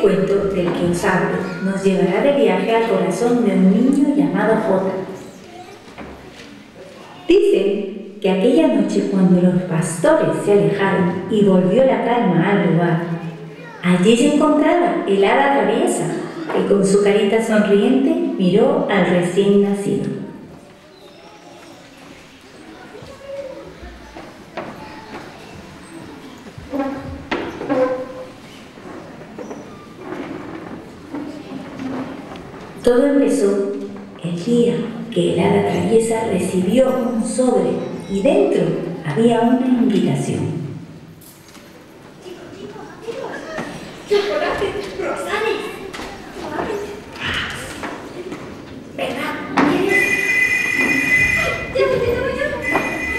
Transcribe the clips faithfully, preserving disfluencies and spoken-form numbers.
cuento del que os hablo nos llevará de viaje al corazón de un niño llamado Jota. Dicen que aquella noche, cuando los pastores se alejaron y volvió la calma al lugar, allí se encontraba el hada traviesa, que con su carita sonriente miró al recién nacido. Todo empezó el día que el hada traviesa recibió un sobre y dentro había una invitación. ¡Chocolate! ¡Rosales! ¿Verdad? ¿Quieres? ¡Ay! ¡Ya voy, ya voy, ya voy!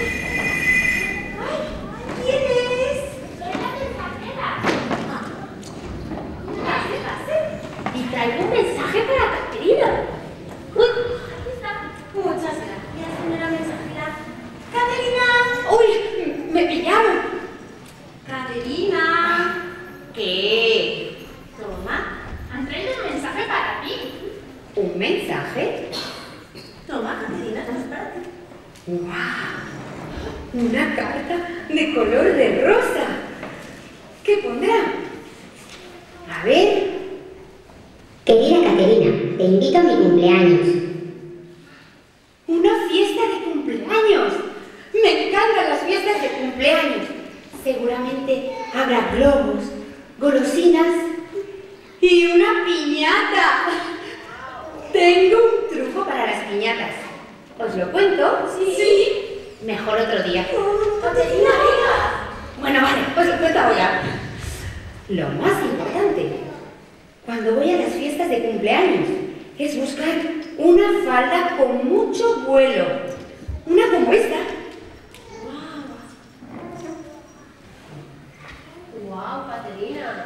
¡Ay! ¿Quién es? Soy la mensajera. Pase, pase. Y traigo un mensaje para Caterina. ¡Uy! Aquí está. Muchas gracias, señora mensajera. ¡Caterina! ¡Uy! ¡Me pillaron! ¡Caterina! ¿Qué? Toma, han traído un mensaje para ti. ¿Un mensaje? Toma, Caterina, es para ti. ¡Guau! Una carta de color de rosa. ¿Qué pondrá? A ver. Querida Caterina, te invito a mi cumpleaños. ¡Una fiesta de cumpleaños! ¡Me encantan las fiestas de cumpleaños! Seguramente habrá globos, golosinas y una piñata. Tengo un truco para las piñatas. ¿Os lo cuento? Sí. ¿Sí? Mejor otro día. ¡Caterina, venga! Bueno, vale, os lo cuento ahora. Lo más importante, cuando voy a las fiestas de cumpleaños, es buscar una falda con mucho vuelo. Una como esta. ¡Wow, Caterina!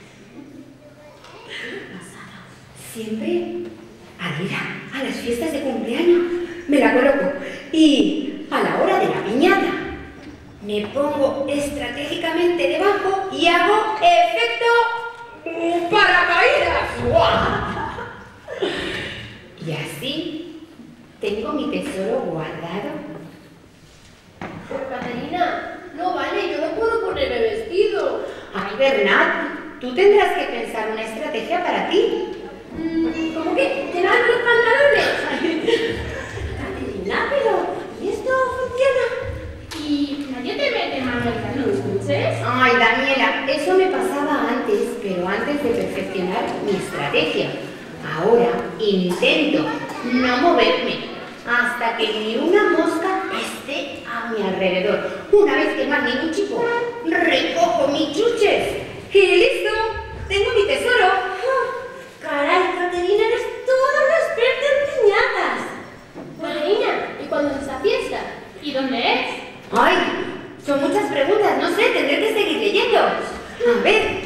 ¿Qué pasada? Siempre, al ir a, a las fiestas de cumpleaños, me la coloco. Y a la hora de la piñata, me pongo estratégicamente debajo y hago efecto paracaídas. ¡Wow! Y así, tengo mi tesoro guardado. Pero, Caterina, no vale, yo no puedo ponerme vestido. Ay, Bernat, tú tendrás que pensar una estrategia para ti. ¿Cómo que? ¿Llenar los pantalones? Caterina, pero ¿y esto funciona? ¿Y nadie te mete mano en los dulces? Ay, Daniela, eso me pasaba antes, pero antes de perfeccionar mi estrategia. Ahora intento no moverme hasta que ni una mosca esté a mi alrededor. Una vez que no hay ningún chico, recojo mis chuches y listo, tengo mi tesoro. Caray, Caterina, eres toda una experta en piñatas. Caterina, ¿y cuándo es esa fiesta? ¿Y dónde es? Ay, son muchas preguntas, no sé, tendré que seguir leyendo. A ver.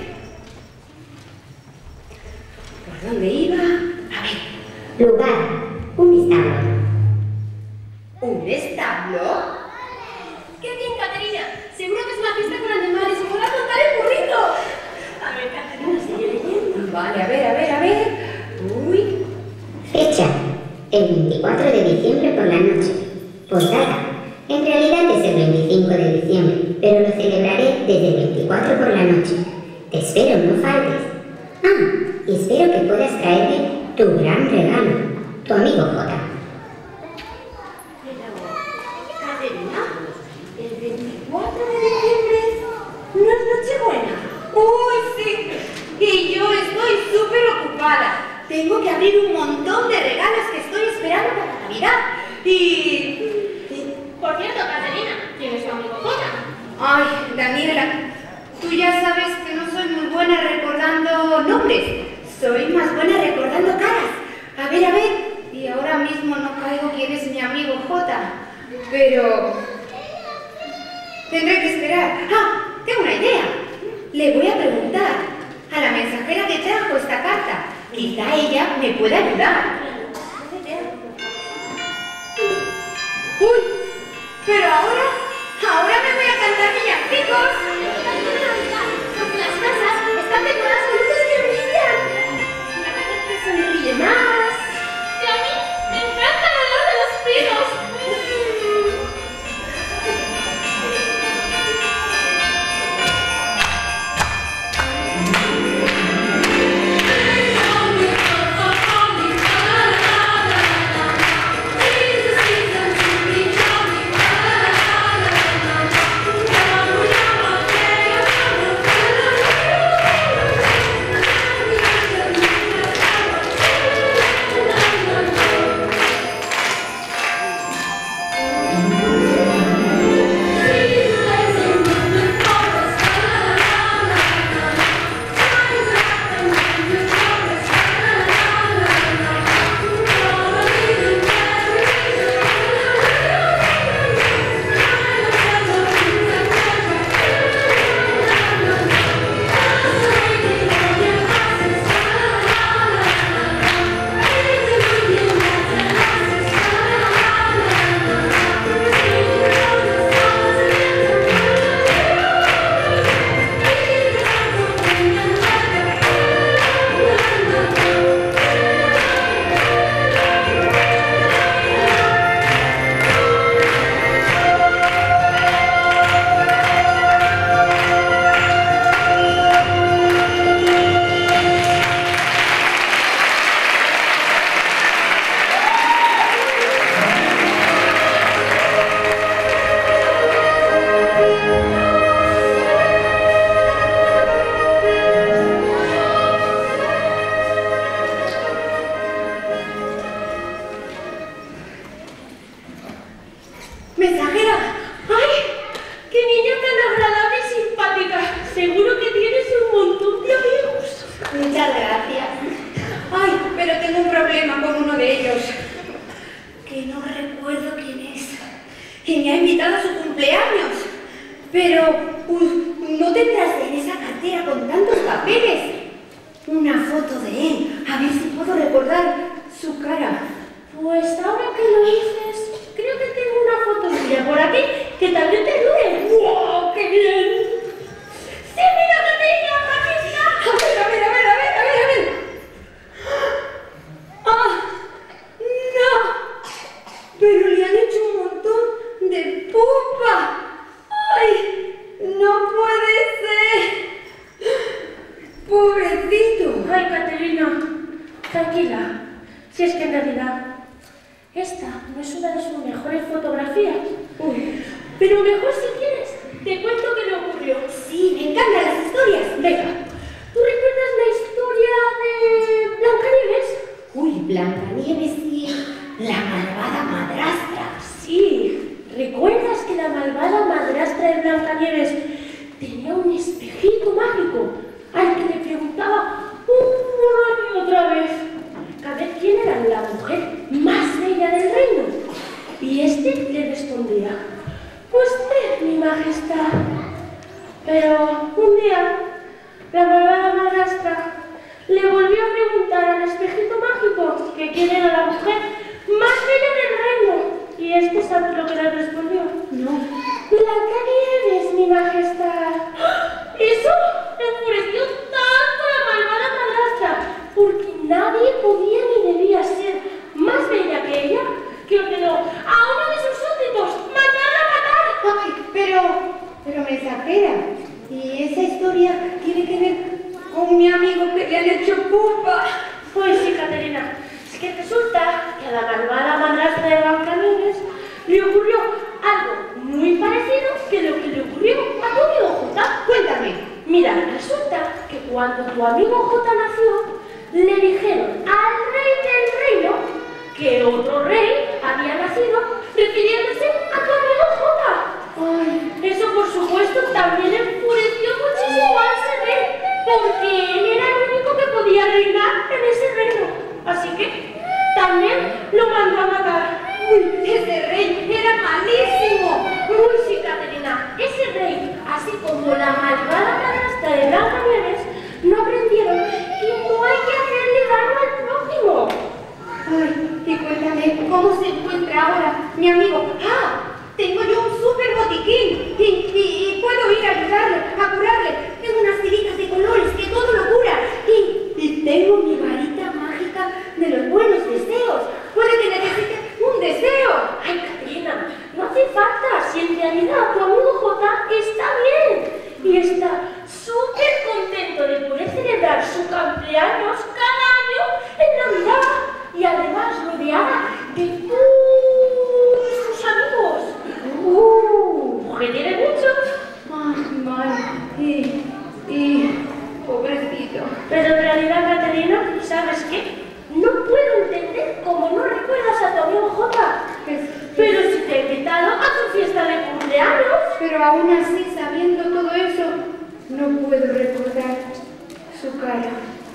¿Por dónde iba? A ver. Lugar, un establo. ¿Un establo? ¡Qué bien, Caterina! Seguro que es una fiesta con animales y podrás montar el burrito. A ver, Caterina, sigue leyendo. Vale, a ver, a ver, a ver. Uy. Fecha, el veinticuatro de diciembre por la noche. Posdata, en realidad es el veinticinco de diciembre, pero lo celebraré desde el veinticuatro por la noche. Te espero, no faltes. Ah, y espero que puedas traerme tu gran regalo, tu amigo Jota. El veinticuatro de diciembre no es Nochebuena. ¡Uy, sí! Y yo estoy súper ocupada. Tengo que abrir un montón de regalos que estoy esperando para Navidad. Y... y... Por cierto, Caterina, ¿quién es tu amigo Jota? Ay, Daniela, tú ya sabes que no soy muy buena recordando nombres. Soy más buena recordando caras. A ver, a ver. Y ahora mismo no caigo quién es mi amigo Jota. Pero... tendré que esperar. ¡Ah! Tengo una idea. Le voy a preguntar a la mensajera que trajo esta carta. Quizá ella me pueda ayudar. ¡Uy! Pero ahora... ahora me voy a cantar villancicos. Porque las casas están decoradas con luces que brillan. Muchas gracias. Ay, pero tengo un problema con uno de ellos. Que no recuerdo quién es. Y me ha invitado a su cumpleaños. Pero uh, no tendrás en esa cartera con tantos papeles una foto de él. A ver si puedo recordar su cara. Pues ahora que lo dices, creo que tengo una foto suya por aquí que también te ayude. ¡Wow! ¡Qué bien! ¡Sí, mira, Caterina! ¡Aquí está! A ver, a ver, a ver, a ver, a ver, a ver. ¡Ah! ¡No! Pero le han hecho un montón de pupa. ¡Ay! ¡No puede ser! ¡Pobrecito! Ay, Caterina, tranquila. Si es que en realidad esta no es una de sus mejores fotografías. Uy. Pero mejor si quieres, te cuento qué le ocurrió. Sí, me encantan las historias. Venga, ¿tú recuerdas la historia de Blancanieves? Uy, Blancanieves y la malvada madrastra. Sí, ¿recuerdas que la malvada madrastra de Blancanieves tenía un espejito mágico al que le preguntaba una y otra vez a ver quién era la mujer más bella del reino? Y este le respondía: usted, mi majestad. Pero un día la malvada madrastra le volvió a preguntar al espejito mágico que quién era la mujer más bella del reino. Y este, ¿sabe lo que le respondió? No. Blancanieves, mi majestad. Eso enfureció tanto a la malvada madrastra, porque nadie podía ni debía ser más bella que ella, que ordenó a uno de sus súbditos matarla a matar. Ay, pero, pero me exagera. Y esa historia tiene que ver con mi amigo que le han hecho pupa. Pues sí, Caterina, es que resulta que a la malvada madrastra de Blancanieves le ocurrió algo muy parecido que lo que le ocurrió a tu amigo Jota. Cuéntame. Mira, resulta que cuando tu amigo Jota nació, le dijeron al rey del reino que otro rey había nacido refiriéndose a tu amigo Jota. Ay, eso por supuesto también enfureció muchísimo a ese rey, porque él era el único que podía reinar en ese reino. Así que también lo mandó a matar. Uy, ese rey era malísimo. Uy, sí, Caterina, ese rey, así como la malvada madrastra de Blancanieves, no aprendieron que no hay que hacerle daño al prójimo. Ay, y cuéntame, ¿cómo se encuentra ahora mi amigo? ¡Ah! Tengo yo un súper botiquín y, y, y puedo ir a ayudarle, a curarle. Tengo unas tiritas de colores que todo lo cura. Y, y tengo mi varita mágica de los buenos deseos. Puede que necesite un deseo. Ay, Caterina, no hace falta, si en realidad tu amigo Jota está bien y está súper contento de poder celebrar su cumpleaños cada año en Navidad y además rodeada de todos sus amigos. ¡Uh! ¡Que tiene muchos! Ay, madre. Y, y, pobrecito. Pero en realidad, Caterina, ¿sabes qué? No puedo entender cómo no recuerdas a tu amigo Jota. Pero si te he invitado a tu fiesta de cumpleaños. Pero aún así, sabiendo todo eso, no puedo recordar su cara.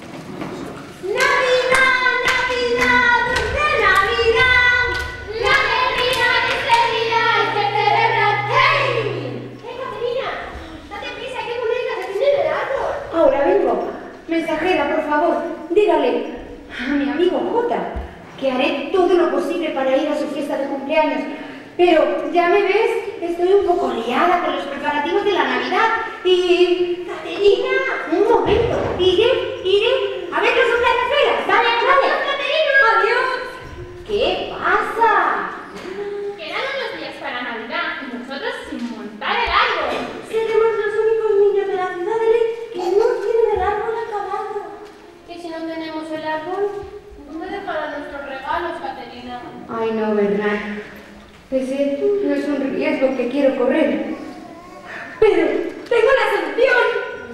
¡Navidad, Navidad, dulce Navidad! ¡La alegría que se mira y se celebra! ¡Hey! ¡Hey, Caterina! ¡Date prisa, hay que poner el calcetín en el árbol! Ahora vengo. Mensajera, por favor, dígale a mi amigo Jota que haré todo lo posible para ir a su fiesta de cumpleaños. Pero, ya me ves, estoy un poco liada con los preparativos de la Navidad y... ¡Caterina! Un momento, iré, iré a ver los cumpleaños. ¡Dale, dale! ¡Adiós, Caterina! ¡Adiós! ¿Qué pasa? Quedan unos días para Navidad y nosotros sin montar el árbol. Seremos los únicos niños de la ciudad de Ley que no tienen el árbol acabado. ¿Y si no tenemos el árbol? ¿Dónde dejarán nuestros regalos, Caterina? Ay, no, ¿verdad? Ese no es un riesgo que quiero correr. Pero tengo la solución.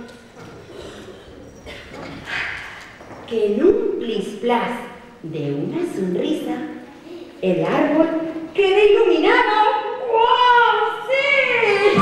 Que en un plis-plas de una sonrisa, el árbol quede iluminado. ¡Wow! ¡Sí!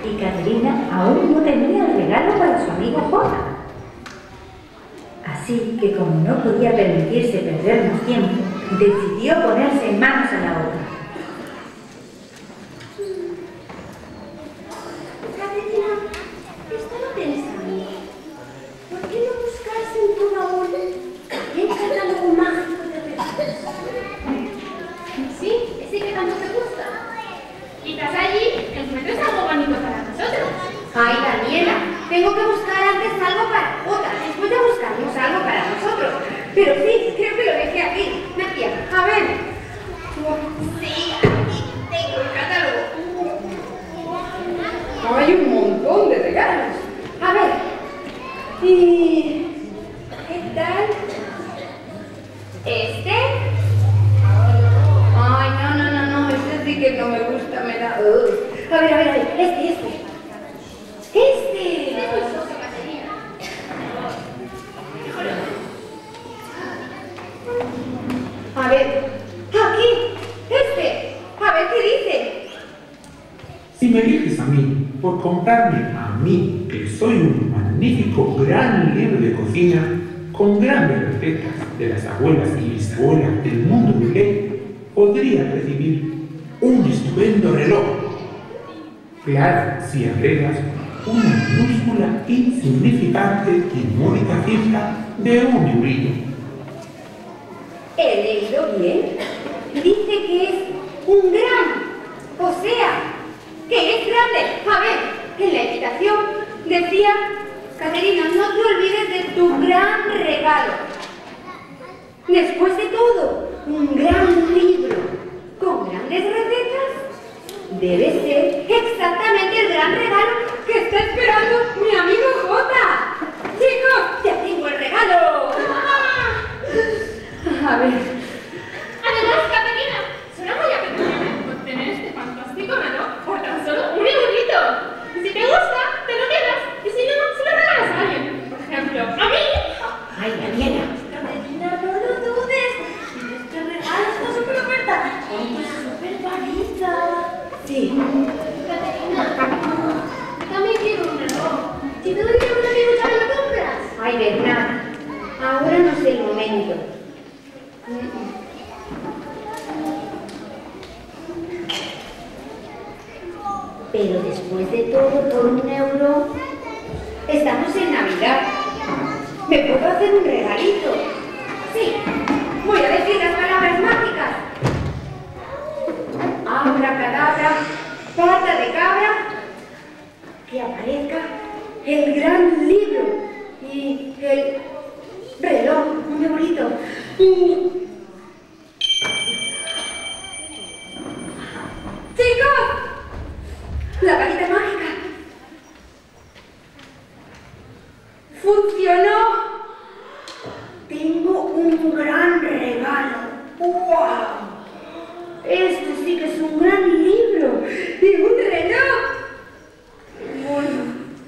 y Caterina aún no tenía el regalo para su amigo Jota. Así que, como no podía permitirse perder más tiempo, decidió ponerse manos a la obra. Caterina, estaba pensando, ¿por qué no buscarse en tu baúl el catálogo mágico de regalos? Sí, ese que tanto te gusta. Quizás allí encuentres algo bonito para nosotros. Ay, Daniela, tengo que buscar antes algo para Jota, después ya buscaremos algo para nosotros. Pero sí, creo que lo dejé aquí. Nadia, a ver. Sí, aquí tengo el catálogo. Hay un montón de regalos. A ver. ¿Y qué tal? ¿Este? Ay, no, no, no, no, este sí que no me gusta, me da... Uh. A ver, a ver, a ver, este, este. ¡Este! Es muy soso, Caterina. A ver, aquí, este. A ver qué dice. Si me eliges a mí por comprarme a mí, que soy un magnífico gran libro de cocina con grandes recetas de las abuelas y bisabuelas del mundo gourmet, podría recibir un estupendo reloj. Claro, si agregas una minúscula, insignificante y módica cifra de un eurito. He leído bien. Dice que es un gran. O sea, que es grande. A ver, en la invitación decía, Caterina, no te olvides de tu gran regalo. Después de todo, un gran libro con grandes recetas debe ser exactamente el gran regalo que está esperando mi amigo Jota. Chicos, ya tengo el regalo. A ver. Además, Caterina, suena muy apetecible obtener este fantástico reloj por tan solo un eurito. Si te gusta, te lo quedas y si no, se lo regalas a alguien. Por ejemplo, a mí. Ay, Daniela. Caterina, no lo dudes. Este regalo está súper oferta. Es súper bonita. Sí. Caterina, también quiero un reloj. Si te doy un amigo, ¿ya me lo compras? Ay, Bernat, ahora no es el momento. Pero después de todo, por un euro, estamos en Navidad. ¿Me puedo hacer un regalito? Sí, voy a decir las palabras mágicas. Abracadabra, pata de cabra, que aparezca el gran libro y el reloj, muy bonito. ¡Chicos! La varita mágica. ¡Funcionó! Tengo un gran regalo. ¡Wow! Este sí que es un gran libro y un reloj. Bueno.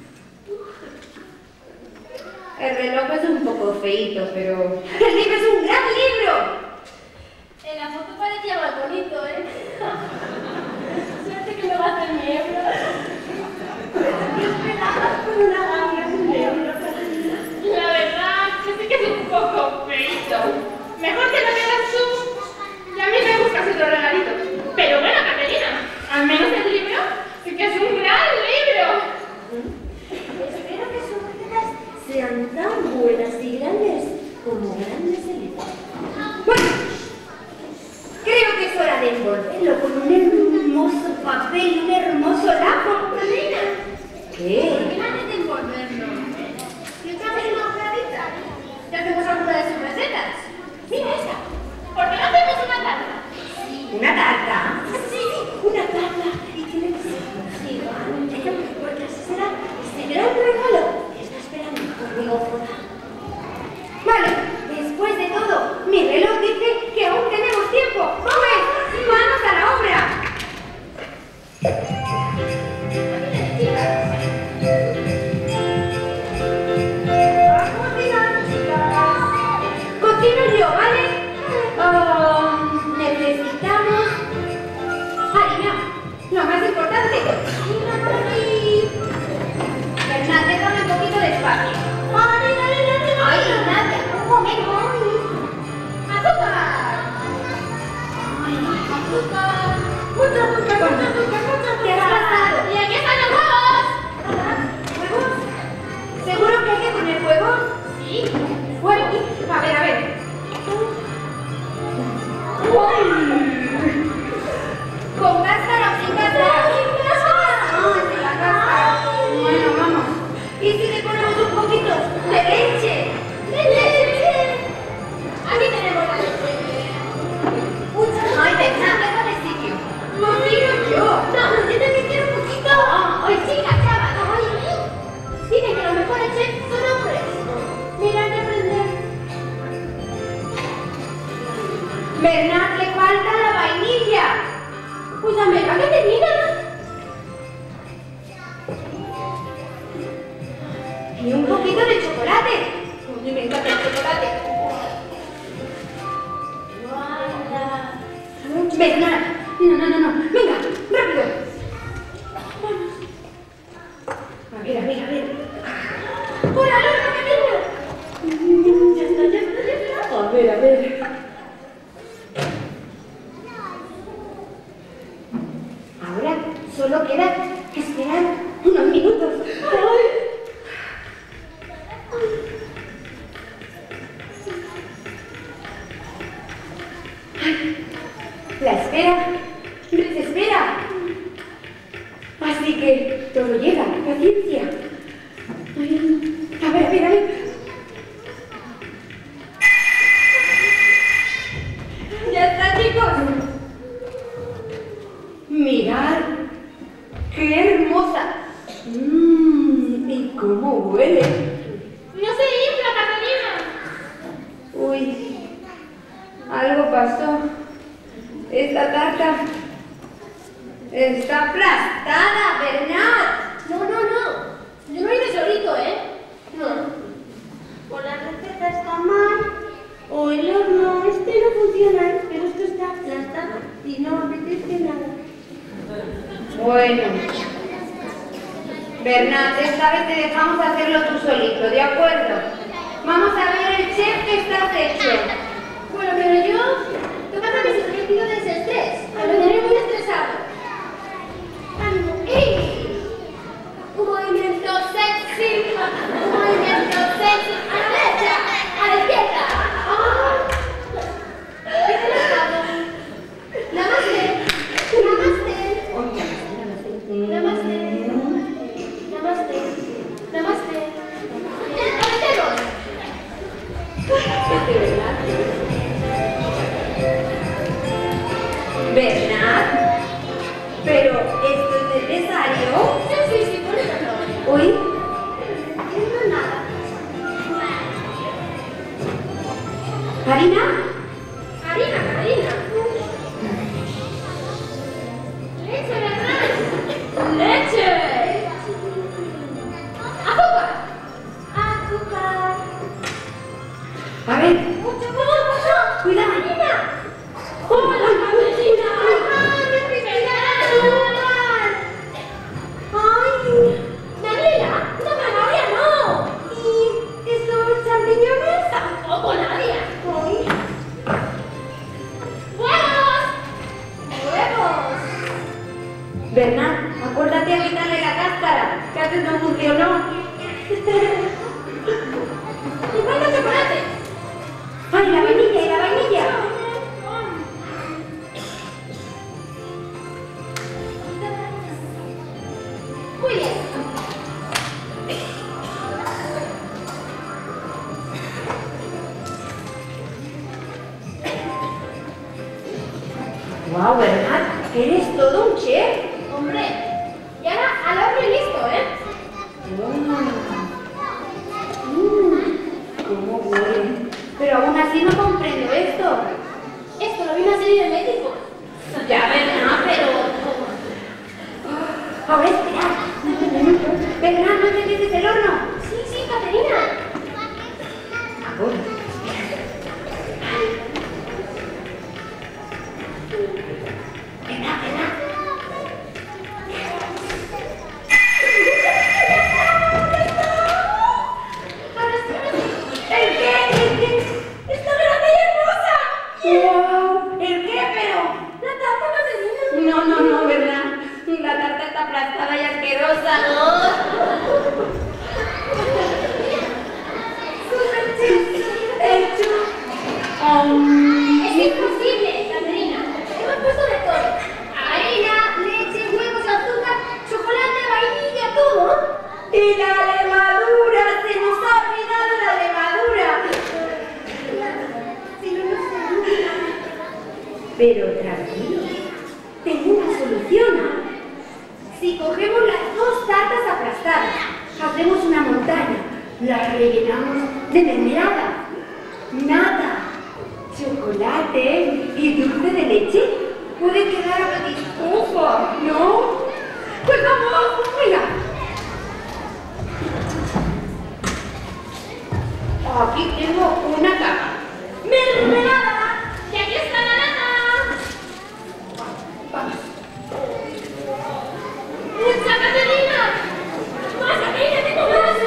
El reloj es un poco feíto, pero el libro es un gran libro. En la foto parecía más bonito, ¿eh? Suerte que me gasté mi euro. ¿Qué esperabas por una ganga de un euro, Caterina? La verdad, que sí que es un poco feíto. Mejor que lo quedas tú. Y a mí me buscas otro regalito. Pero bueno, Caterina, al menos el libro sí que es un gran libro. Espero que sus recetas sean tan buenas y grandes como grandes el libro. Bueno, creo que es hora de envolverlo con un hermoso papel, un hermoso lazo. ¿Por ¿Qué? qué no haces de envolverlo? ¿Y echamos una ojeadita? ¿Ya hacemos alguna de sus recetas? Mira esta. ¿Por qué no hacemos una tarta? ¿Una tarta? Sí, una tarta. Y tiene que ser gigante, porque así será este gran regalo que está esperando conmigo Jota. Vale, después de todo, mi reloj dice que aún tenemos tiempo. Pues, manos a la obra. Bernat, le falta la vainilla. Pues dame la Caterina. Y un poquito de chocolate. A mí me encanta el chocolate. Guarda. Bernat, no, no, no, no. Venga, rápido. A ver, a ver, a ver. ¡Por la luz, Caterina! Ya está, ya está, ya está. A ver, a ver. Ahora solo queda esperar unos minutos. ¡Ay! Ay, la espera desespera. Así que todo llega, paciencia. Ay, a ver, a ver, a ver. Ya está, chicos. Mirad, qué hermosa. Mmm, y cómo huele. ¡No se infla, Catalina! Uy, algo pasó. Esta tarta está aplastada, Bernat. No, no, no. Yo no iré solito, ¿eh? No. O la receta está mal, o el horno este no funciona, pero esto está aplastado y no apetece nada. Bueno, Bernat, esta vez te dejamos hacerlo tú solito, ¿de acuerdo? Vamos a ver el chef que estás hecho. Bueno, pero yo... ¿Qué pasa que si me pido desestrés? Me tendré muy estresado. ¡Ánimo! ¡Ey! Un movimiento sexy. Un movimiento sexy. A la derecha. A la izquierda. ¡Ah! ¿Qué te has dado? Namaste. Namaste. Namaste. Namaste. Namaste. ¡Cabeceros! Este, ¿verdad? Bernat, ¿pero esto es necesario? Sí, sí, sí, por eso no. Uy, No entiendo nada. ¿Karina? Harina, harina. Leche, ¿verdad? Leche. Azúcar. Azúcar. A ver, Mucho, mucho, mucho. cuidado. Harina. ¡Hola, Catalina! ¡Ay, mi especial! ¡Ay! ¡Daniela! ¡No, Nadia, no! ¿Y esos champiñones? ¡Tampoco, Nadia! ¡Ay! ¡Huevos! ¡Huevos! Bernat, acuérdate de quitarle la cáscara, que antes no funcionó. ¡Me falta chocolate! ¡Ay, la vainilla y la vainilla! Muy bien. ¡Guau, Bernat! ¡Eres todo un chef! Hombre, y ahora al horno y listo, ¿eh? Mmm, ¿cómo huele? Pero aún así no comprendo esto. Esto lo vi en una serie de médicos. Ya, Bernat, pero... Ahora esperad. Bernat, ¿no enciendes el horno? Sí, sí, Caterina. Ahora. Bernat, Bernat. Ahora sí, ahora sí. ¿El qué? ¿El qué? ¡Está grande y hermosa! ¡Wow! ¿El qué, pero? La tarta, Caterina. No, no, no, ¿verdad? La tarta está aplastada y asquerosa. Hecho. Um, Es imposible, Caterina. Hemos puesto de todo. Harina, leche, huevos, azúcar, chocolate, vainilla, todo. y la levadura, se nos ha olvidado la levadura. Si no, no sé. Pero tranquilo, tengo una solución. Si cogemos las dos tartas aplastadas, hacemos una montaña, la rellenamos de mermelada, nata, chocolate chocolate y dulce de leche. Puede quedar apetitoso, ¿no? Pues vamos, mira. Aquí tengo una caja. ¡Mermelada! ¡Y aquí está la nata! Vamos. ¡Mucha Caterina! ¡Más, Caterina, tengo más!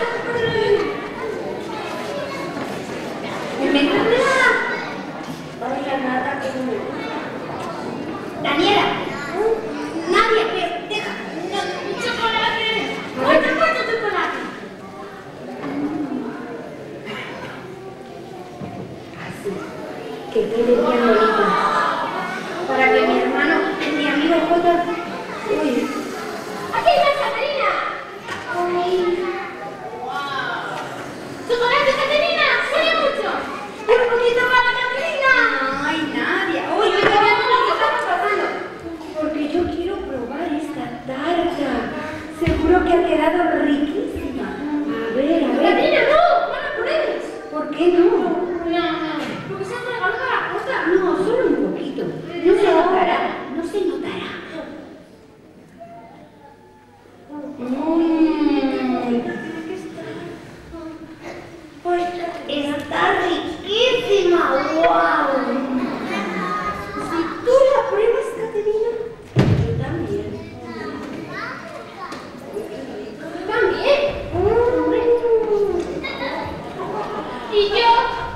¡Mermelada! Vaya nada que no. Daniela. Nadia, pero deja. ¡Un chocolate! ¡Cuánto, cuánto chocolate! Así. Que quede bien bonito. Para que mi hermano, mi amigo Jota. Uy. ¡Aquí está Caterina! Ay. ¡Chocolate, Caterina! ¡Huele mucho! ¡Un poquito para Caterina! Ay, Nadia. Uy, uy, uy, uy, ¿qué estamos pasando? Porque yo quiero probar esta tarta. Seguro que ha quedado riquísima. A ver, a ver. ¡Caterina, no! ¡No la pruebes! ¿Por qué no? No, no. Porque se ha regalo la cosa. No, solo un poquito. No se notará. No se notará. Mmm. Está riquísima. ¡Wow! Si tú la pruebas, Caterina, yo también. ¿También? Mm. ¿Y yo?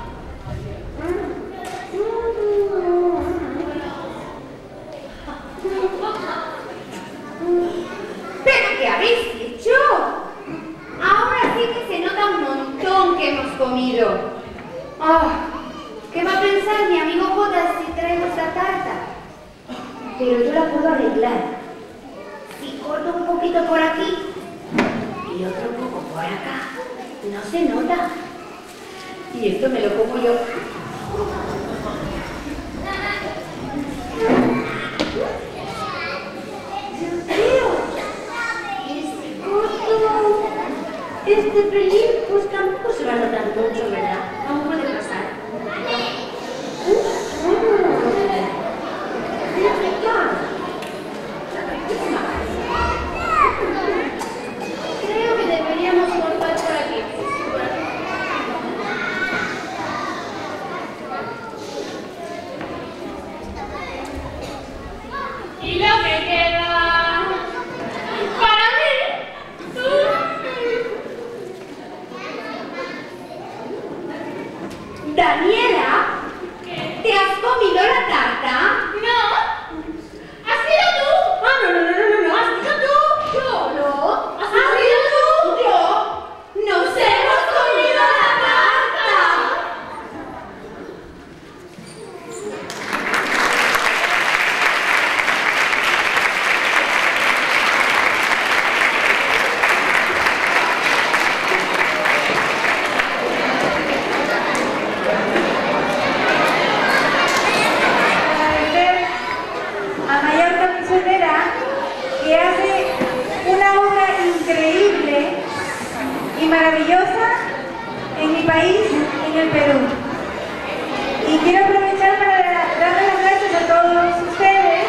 ¿Pero qué habéis hecho? Ahora sí que se nota un montón que hemos comido. Ah, ¿qué va a pensar mi amigo Jota si traigo esta tarta? Pero yo la puedo arreglar. Si corto un poquito por aquí y otro poco por acá, no se nota. Y esto me lo como yo. Este pelín, pues tampoco se va a notar mucho, ¿verdad? Aún puede pasar. Creo que deberíamos cortar por aquí. ¿Y lo que queda? Para mí, tú. Daniela, ¿Qué? ¿te has comido la tarta? No. ¿Has sido tú? Ah, no, no, no, no, no, no, has sido tú. Yo no. ¿Has sido tú? Yo. Nos hemos comido la tarta. Agradecer a Mallorca Misionera, que hace una obra increíble y maravillosa en mi país, en el Perú. Y quiero aprovechar para darle las gracias a todos ustedes,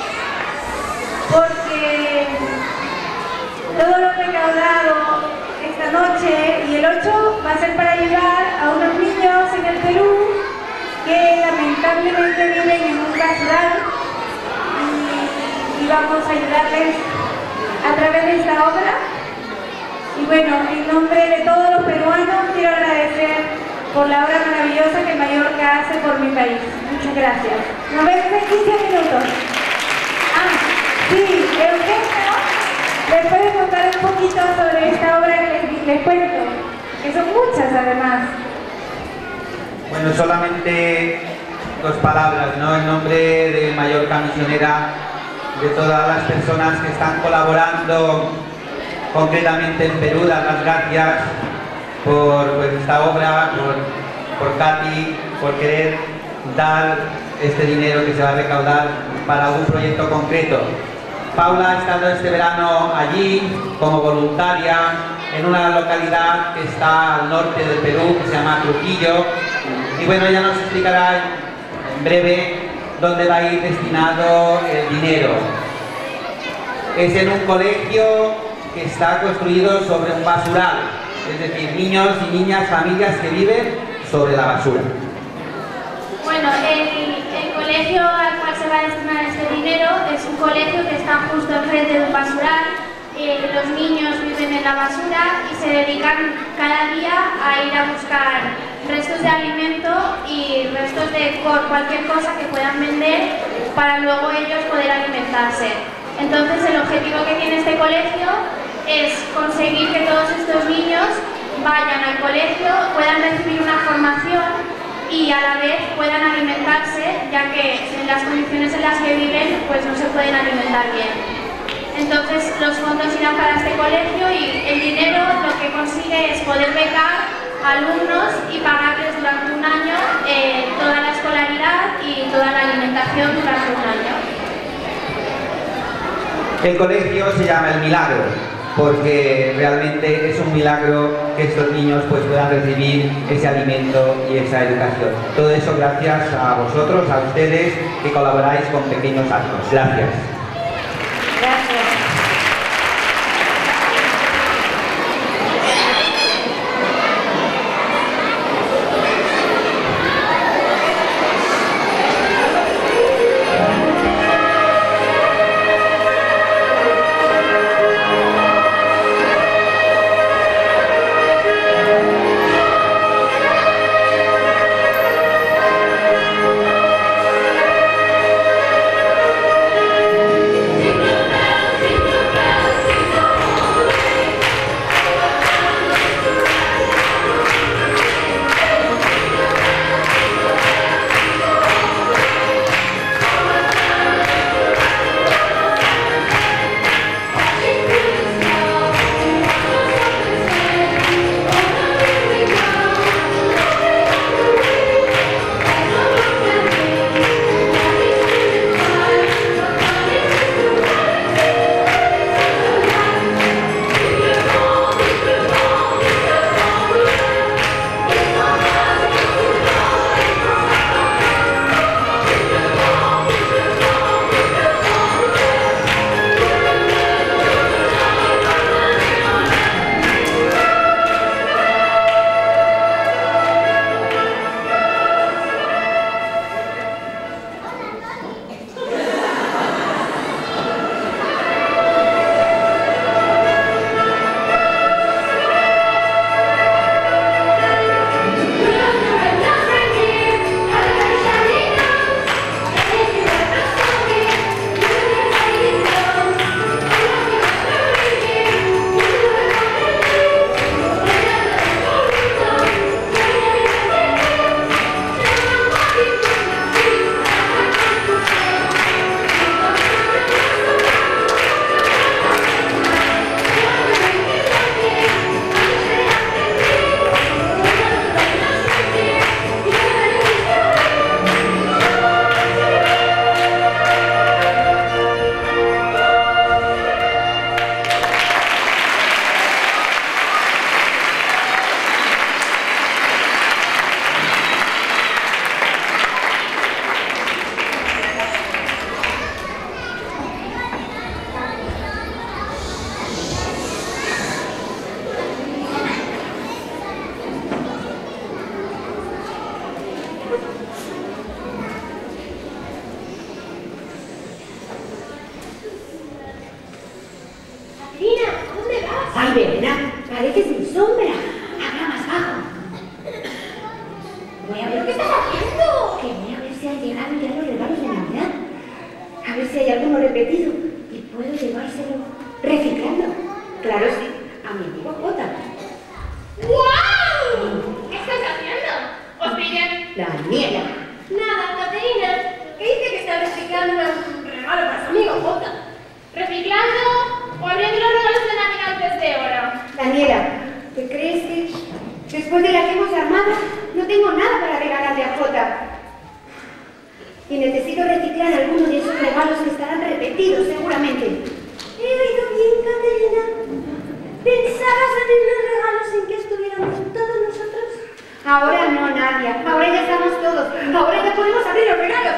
porque todo lo recaudado esta noche y el ocho va a ser para ayudar a unos niños en el Perú que lamentablemente viven en un basural, y, y vamos a ayudarles a través de esta obra. Y bueno, en nombre de todos los peruanos quiero agradecer por la obra maravillosa que Mallorca hace por mi país. Muchas gracias. Nos vemos en quince minutos. Ah, sí, Eugenio les puede contar un poquito sobre esta obra que les, les cuento, que son muchas además. Bueno, solamente dos palabras, ¿no? En nombre de Mallorca Misionera, de todas las personas que están colaborando concretamente en Perú, dar las gracias por pues, esta obra, por, por Katy, por querer dar este dinero que se va a recaudar para algún proyecto concreto. Paula ha estado este verano allí como voluntaria en una localidad que está al norte del Perú, que se llama Trujillo, y bueno, ella nos explicará en breve dónde va a ir destinado el dinero. Es en un colegio que está construido sobre un basural, es decir, niños y niñas, familias que viven sobre la basura. Bueno, el, el colegio al cual se va a destinar este dinero es un colegio que está justo enfrente de un basural. Eh, los niños viven en la basura y se dedican cada día a ir a buscar restos de alimento y restos de cualquier cosa que puedan vender para luego ellos poder alimentarse. Entonces el objetivo que tiene este colegio es conseguir que todos estos niños vayan al colegio, puedan recibir una formación y a la vez puedan alimentarse, ya que en las condiciones en las que viven pues no se pueden alimentar bien. Entonces los fondos irán para este colegio y el dinero lo que consigue es poder becar a alumnos y pagarles durante un año eh, toda la escolaridad y toda la alimentación durante un año. El colegio se llama El Milagro, porque realmente es un milagro que estos niños pues, puedan recibir ese alimento y esa educación. Todo eso gracias a vosotros, a ustedes que colaboráis con Pequeños Actos. Gracias. Gracias. Ay, Verena, pareces mi sombra. Habla más bajo. Voy a ver qué estás haciendo. Que voy a ver si han llegado ya los regalos de Navidad. A ver si hay alguno repetido y puedo llevárselo reciclando. Claro, sí, a mi amigo Jota. ¡Guau! ¿Qué estás haciendo? ¿Os piden? Daniela. Nada, Caterina, que dice que está reciclando un regalo para su amigo Jota. ¿Reciclando o abriendo los regalos de Navidad antes de hora? Daniela, ¿te crees que después de la que hemos armado no tengo nada para regalarle a Jota? Y necesito reciclar alguno de esos regalos que estarán repetidos seguramente. ¿He oído bien, Caterina? ¿Pensabas abrir los regalos en que estuviéramos todos nosotros? Ahora no, Nadia. Ahora ya estamos todos. Ahora ya podemos abrir los regalos.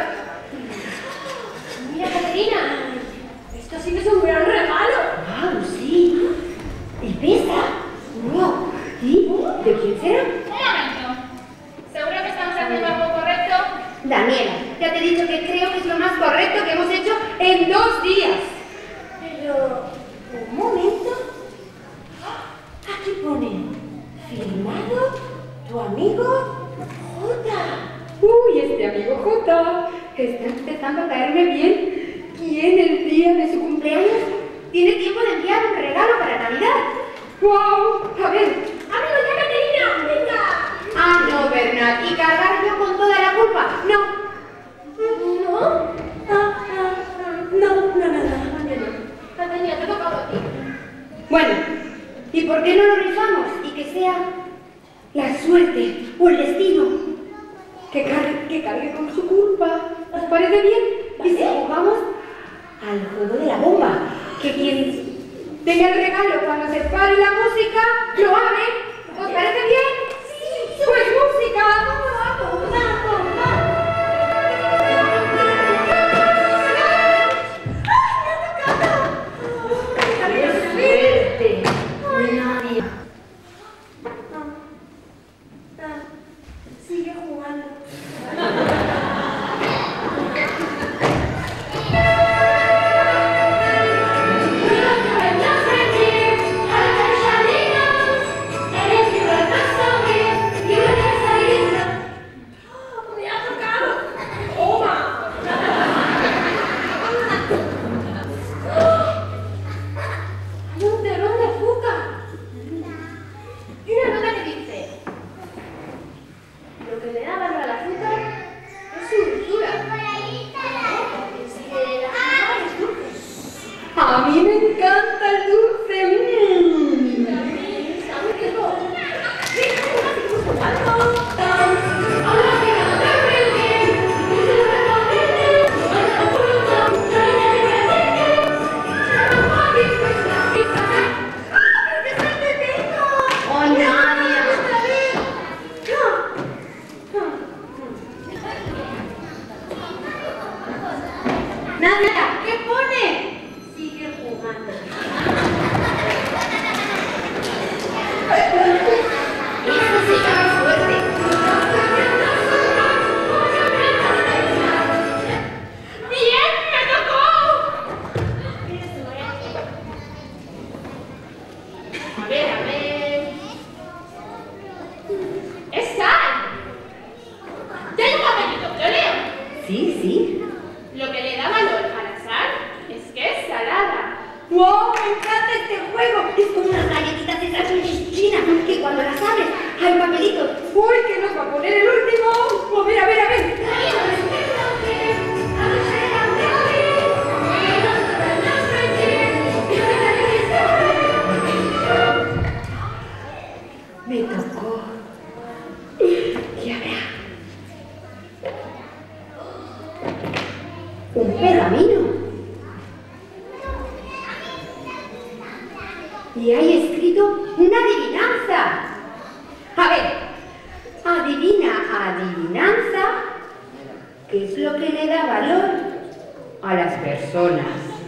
Mira, Caterina. Esto sí que es un gran regalo. ¡Wow! Sí. ¿Y pesa? ¡Wow! ¿Y de quién será? Un momento. ¿Seguro que estamos haciendo algo correcto? Daniela, ya te he dicho que creo que es lo más correcto que hemos hecho en dos días. Pero, un momento. Aquí pone, firmado tu amigo Jota. Uy, este amigo Jota está empezando a caerme bien. Y en el día de su cumpleaños tiene tiempo de enviar un regalo para Navidad. ¡Wow! A ver. ¡Amigo, ya, Caterina! ¡Venga! Ah, no, Bernat. ¿Y cargar yo con toda la culpa? No. ¿No? Ah, ah, ah, no, no, no, no, no. Caterina, te ha tocado a ti. Bueno, ¿y por qué no lo rifamos? Y que sea la suerte o el destino que cargue, que cargue con su culpa. ¿Os parece bien? Y si jugamos al juego de la bomba, que quien tenga el regalo cuando se pare la música, lo abre. ¿Os parece bien? Sí. Pues música. Vamos, vamos, vamos. Sigue jugando. A mí me encanta el dulce. Mm. ¡Oh, Nadia! Nadia, ¿qué pone? Sigue jugando. Eso se llama suerte. ¡Bien! ¡Me tocó! A ver, a ver... ¡Es sal! ¡Ya hay un papelito! ¡Lo leo! Sí, sí. Lo que le da valor a la sal es que es salada. ¡Wow! ¡Me encanta este juego! Es como unas galletitas de esas chinas que cuando las abres hay papelitos. ¡Uy! ¿Qué nos va a poner el último? A ver, a ver, a ver. Me tocó. Ya verá. Un pergamino. Y hay escrito una adivinanza. A ver, adivina, adivinanza, ¿qué es lo que le da valor a las personas?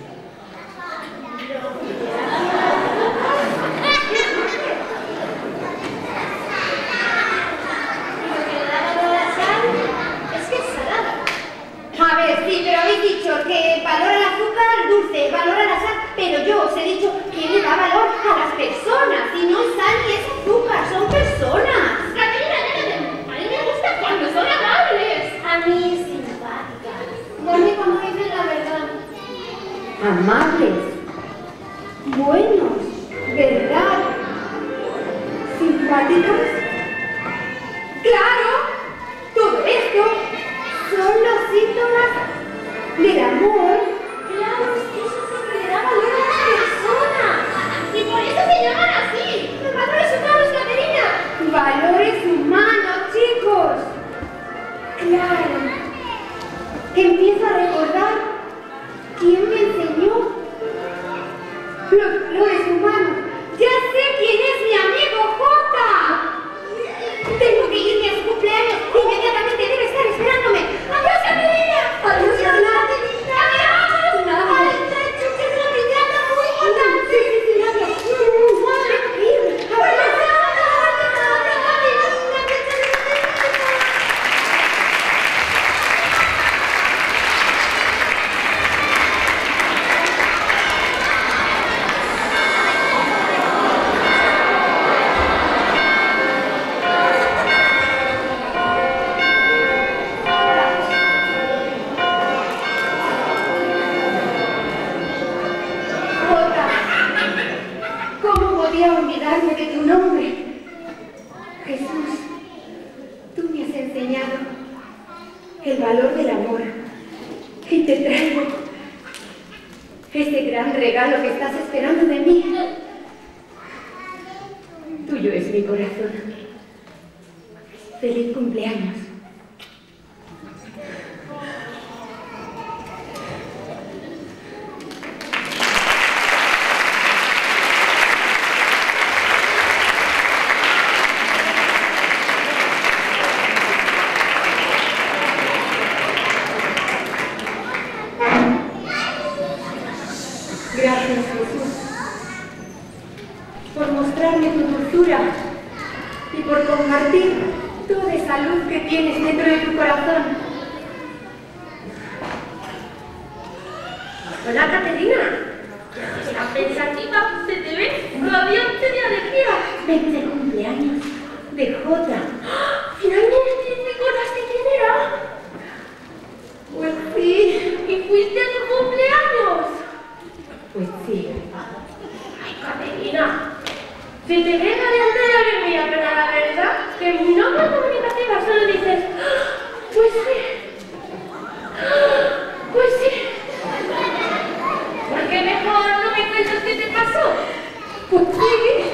A ver, sí, pero habéis dicho que valora el azúcar dulce, valora la sal, pero yo os he dicho que le da valor a las personas, y no es sal ni es azúcar, son personas. Caterina, a mí me gusta cuando son amables. A mí simpáticas. Bueno, cuando dicen la verdad. Amables, buenos, ¿verdad? ¿Simpáticas? ¡Claro! Todo esto son los síntomas del amor. Claro, es que eso es lo que le da valor a las personas. Y por eso se llaman así. Los valores humanos, Caterina. Valores humanos, chicos. Claro. Empiezo a recordar quién me enseñó los valores humanos. Ya sé quién es mi amigo Jota. Tengo que ir el valor del amor. Y te traigo ese gran regalo que estás esperando de mí. Tuyo es mi corazón. Feliz cumpleaños. Gracias, Jesús, por mostrarme tu dulzura y por compartir toda esa luz que tienes dentro de tu corazón. Hola, Caterina. Estás pensativa, se te ve radiante de alegría. veinte cumpleaños de Jota. ¿Finalmente te acordaste quién era? Pues sí. ¿Y fuiste a tu cumpleaños? Pues sí. Ay, Caterina, se te ve radiante de alegría, pero la verdad que no muy comunicativa, solo dices, pues sí, pues sí. ¿Por qué mejor no me cuentas qué te pasó? Pues sí.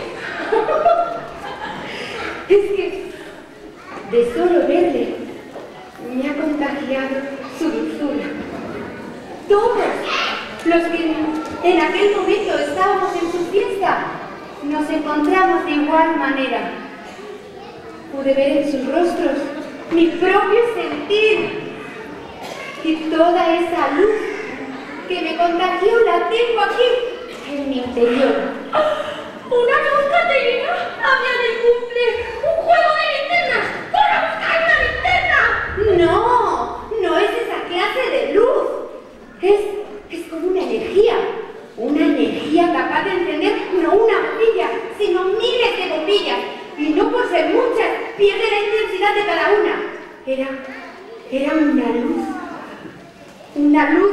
Es que de solo verle me ha contagiado su dulzura. Todos los que en aquel momento estábamos en su fiesta nos encontramos de igual manera. Pude ver en sus rostros mi propio sentir y toda esa luz que me contagió la tengo aquí en mi interior. ¡Una luz, Caterina! ¡Había del cumple un juego de linternas! ¡Corre a buscar una linterna! No, no es esa clase de luz. Es, es como una energía. Una energía capaz de encender no una bombilla, sino miles de bombillas. Y no por ser muchas, pierde la intensidad de cada una. Era, era una luz. Una luz.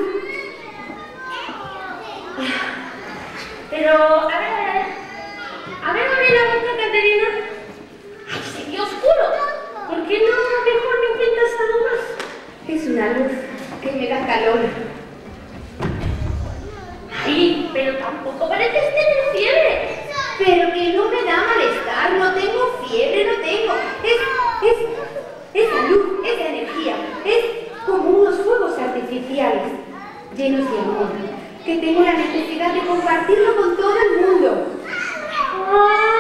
Pero, a ver, a ver, a ver, a ver la boca, Caterina. ¡Ay, se qué oscuro! ¿Por qué no mejor me cuentas algo más? Es una luz que me da calor. Ay, pero tampoco pareces tener fiebre. Pero que no me da malestar, no tengo fiebre, no tengo. Es, es, esa luz, esa energía, es como unos fuegos artificiales llenos de amor, que tengo la necesidad de compartirlo con todo el mundo. Ah,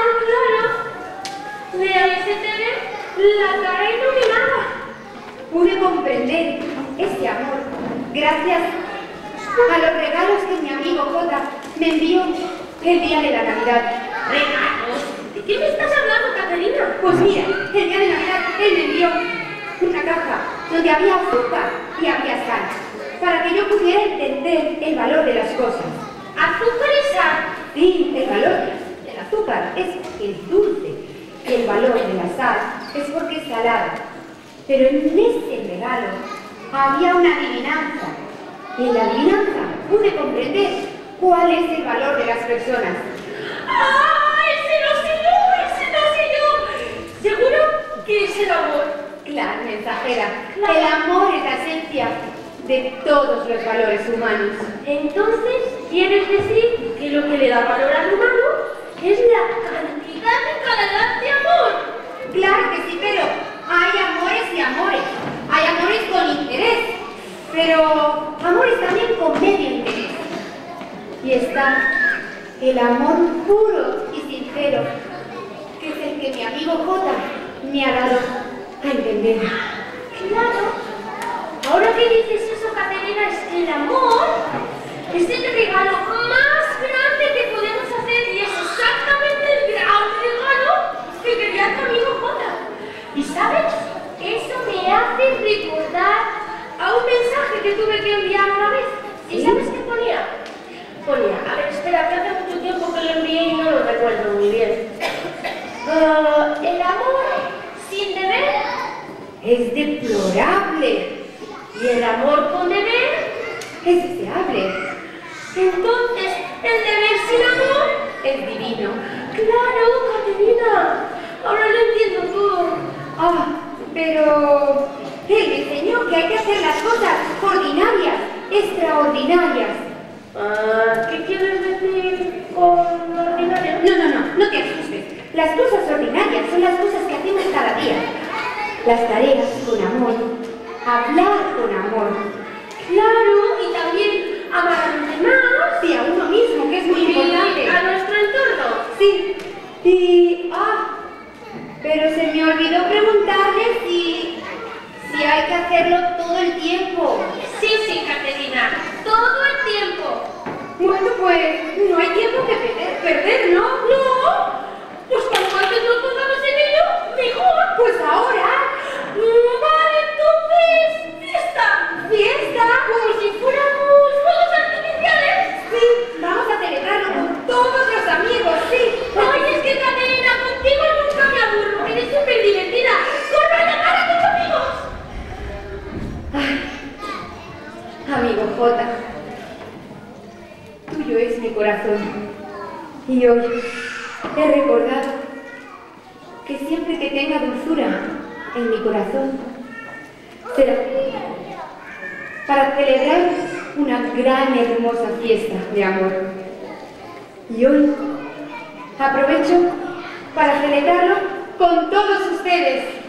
claro. De ahí se te ve la cara iluminada. Pude comprender ese amor gracias a los regalos que mi amigo Jota me envió el día de la Navidad. ¿Regalos? ¿De qué me estás hablando, Caterina? Pues mira, el día de Navidad él me envió una caja donde había azúcar y había sal, para que yo pudiera entender el valor de las cosas. ¿Azúcar y sal? Sí, el valor del azúcar es que es dulce y el valor de la sal es porque es salada. Pero en ese regalo había una adivinanza. Y en la adivinanza pude comprender cuál es el valor de las personas. ¡Ah! ¡Ese no sé yo! ¡Ese no sé yo! ¿Seguro que es el amor? Claro, mensajera. Claro. El amor es la esencia de todos los valores humanos. Entonces, ¿quieres decir que lo que le da valor al humano es la cantidad de calidad de amor? Claro que sí, pero hay amores y amores. Hay amores con interés, pero amores también con medio interés. Y está el amor puro y sincero, que es el que mi amigo Jota me ha dado a entender. Claro. Ahora que dices eso, Caterina, es que el amor es el regalo más grande que podemos hacer y es exactamente el gran regalo que quería tu amigo Jota. Y sabes, eso me hace recordar a un mensaje que tuve que enviar una vez. ¿Y sabes qué ponía? Ponía, a ver, espera, que hace mucho tiempo que lo envié y no lo recuerdo muy bien. Uh, el amor sin deber Es deplorable. y el amor con deber. Es deseable. Entonces, el deber sin amor Es divino. Claro, Caterina. Ahora lo entiendo todo. Ah, pero Él me enseñó que hay que hacer las cosas ordinarias, extraordinarias. Ah, ¿qué quieres decir con ordinario? No, no, no, no te asustes. Las cosas ordinarias son las cosas que hacemos cada día. Las tareas con amor, hablar con amor. Claro, y también amar a los demás. Y a uno mismo, que es muy Y importante. a nuestro entorno. Sí. Y... ah, pero se me olvidó preguntarle si... si hay que hacerlo todo el tiempo. Sí, sí, Caterina, todo el tiempo. Bueno, pues no hay tiempo que perder, perder, ¿no? No, pues cuanto antes nos pongamos en ello, mejor. Pues ahora. Mm, Vale, entonces, fiesta. ¿Fiesta? Como si fuéramos fuegos artificiales. Sí, vamos a celebrarlo con todos los amigos, sí. Ay, es que Caterina, contigo nunca me aburro, eres súper divertida. ¡Corre a llamar a tus amigos! Ay, amigo Jota, tuyo es mi corazón. Y hoy he recordado que siempre que tenga dulzura en mi corazón, será para celebrar una gran, hermosa fiesta de amor. Y hoy aprovecho para celebrarlo con todos ustedes.